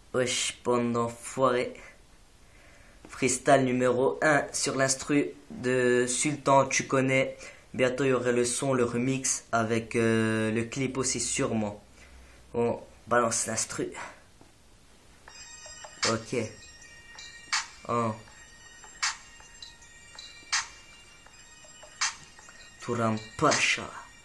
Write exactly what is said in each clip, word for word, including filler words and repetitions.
Wesh, bande d'enfoirés. Freestyle numéro un sur l'instru de Sultan, tu connais. Bientôt il y aurait le son, le remix avec euh, le clip aussi sûrement. On balance l'instru. Ok. Oh. Touram Pacha.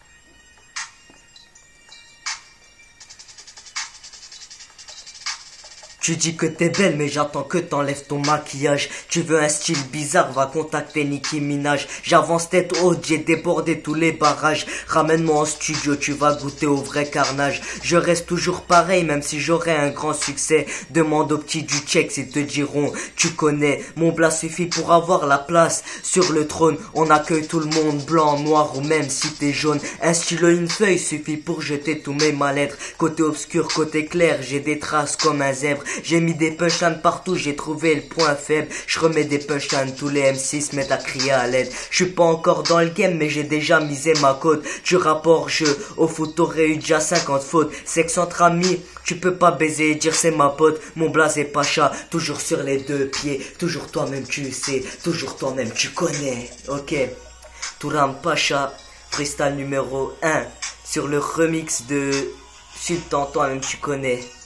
Tu dis que t'es belle mais j'attends que t'enlèves ton maquillage. Tu veux un style bizarre, va contacter Nicki Minaj. J'avance tête haute, j'ai débordé tous les barrages. Ramène-moi en studio, tu vas goûter au vrai carnage. Je reste toujours pareil même si j'aurai un grand succès. Demande aux petits du check, ils te diront tu connais. Mon blas suffit pour avoir la place sur le trône. On accueille tout le monde, blanc, noir ou même si t'es jaune. Un stylo, une feuille suffit pour jeter tous mes mal-être. Côté obscur, côté clair, j'ai des traces comme un zèbre. J'ai mis des punchlines partout, j'ai trouvé le point faible. Je remets des punchlines, tous les M six se mettent à crier à l'aide. Je suis pas encore dans le game mais j'ai déjà misé ma cote. Tu rapport jeu, au foot t'aurais eu déjà cinquante fautes. Sexe entre amis, tu peux pas baiser et dire c'est ma pote. Mon blaze est pacha, toujours sur les deux pieds. Toujours toi-même tu sais, toujours toi-même tu connais. Ok, Touram Pacha, freestyle numéro un sur le remix de Sultan, toi-même tu connais.